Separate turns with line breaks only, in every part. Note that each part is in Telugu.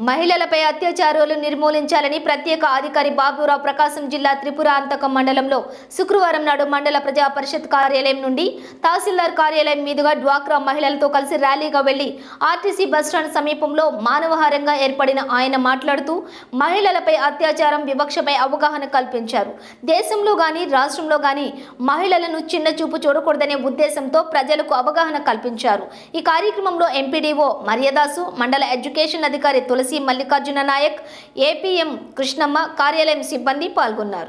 మహిళలపై అత్యాచారాలు నిర్మూలించాలని ప్రత్యేక అధికారి బాబురావు ప్రకాశం జిల్లా త్రిపురాంతకం మండలంలో శుక్రవారం నాడు మండల ప్రజా పరిషత్ కార్యాలయం నుండి తహసీల్దార్ కార్యాలయం మీదుగా డ్వాక్రా మహిళలతో కలిసి ర్యాలీగా వెళ్లి ఆర్టీసీ బస్టాండ్ సమీపంలో మానవహారంగా ఏర్పడిన ఆయన మాట్లాడుతూ మహిళలపై అత్యాచారం వివక్షపై అవగాహన కల్పించారు. దేశంలో గాని రాష్ట్రంలో గాని మహిళలను చిన్న చూపు చూడకూడదనే ఉద్దేశంతో ప్రజలకు అవగాహన కల్పించారు. ఈ కార్యక్రమంలో ఎంపీడీఓ మర్యాదాసు, మండల ఎడ్యుకేషన్ అధికారి తులసి మల్లికార్జున నాయక్, ఏపీఎం కృష్ణమ్మ, కార్యాలయం సిబ్బంది పాల్గొన్నారు.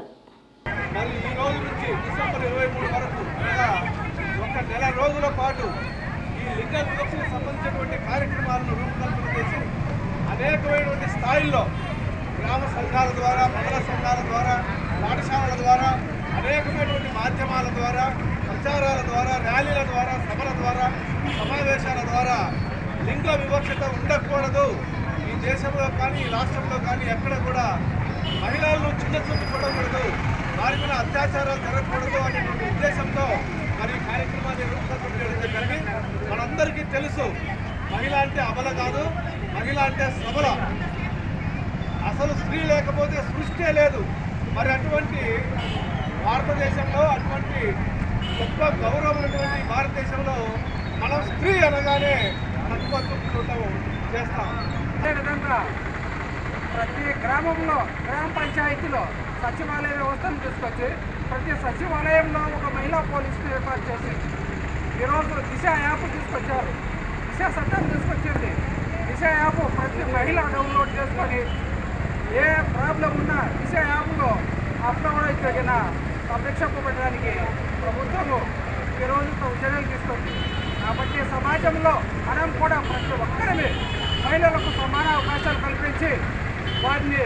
నెల రోజుల పాటు ఈ లింగ వివక్షకు సంబంధించినటువంటి కార్యక్రమాలను రూపకల్పన చేసి అనేకమైనటువంటి స్థాయిల్లో గ్రామ సంఘాల ద్వారా, మండల సంఘాల ద్వారా, పాఠశాలల ద్వారా, అనేకమైనటువంటి మాధ్యమాల ద్వారా, ప్రచారాల ద్వారా, ర్యాలీల ద్వారా, సభల ద్వారా, సమావేశాల ద్వారా లింగ వివక్షత ఉండకూడదు, ఈ దేశంలో కానీ ఈ రాష్ట్రంలో కానీ ఎక్కడ కూడా మహిళలను చిన్న చూపు చూడకూడదు, వారి మీద అత్యాచారాలు జరగకూడదు అనేటువంటి ఉద్దేశంతో మరి కార్యక్రమాన్ని రూపకల్పన చేయడం జరిగింది. మనందరికీ తెలుసు, మహిళ అంటే అబల కాదు, మహిళ అంటే సబల. అసలు స్త్రీ లేకపోతే సృష్టి లేదు. మరి అటువంటి భారతదేశంలో, అటువంటి గొప్ప గౌరవమైనటువంటి భారతదేశంలో మనం స్త్రీ అనగానే తక్కువ చూపు చూడటం చేస్తాం.
అదేవిధంగా ప్రతి గ్రామంలో, గ్రామ పంచాయతీలో సచివాలయ వ్యవస్థను తీసుకొచ్చి ప్రతి సచివాలయంలో ఒక మహిళా పోలీసును ఏర్పాటు చేసి ఈరోజు దిశ యాప్ తీసుకొచ్చారు. దిశ చట్టం తీసుకొచ్చింది. దిశ యాప్ ప్రతి మహిళ డౌన్లోడ్ చేసుకొని ఏ ప్రాబ్లం ఉన్నా దిశ యాప్లో అప్లోడ్ జరిగిన సంరక్షణ పెట్టడానికి ప్రభుత్వము ఈరోజు చర్యలు తీసుకుంది. కాబట్టి సమాజంలో మనం కూడా ప్రతి ఒక్కరిని మహిళలకు సమాన అవకాశాలు కల్పించి వారిని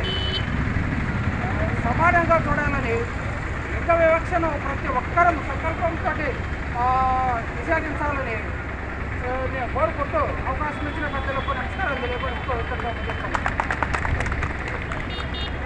సమానంగా చూడాలని లింగ వివక్షను ప్రతి ఒక్కరూ సంకల్పంతో నిషేధించాలని కోరుకుంటూ అవకాశం ఇచ్చిన ప్రజలకు నమస్కారం తెలియపరుస్తూ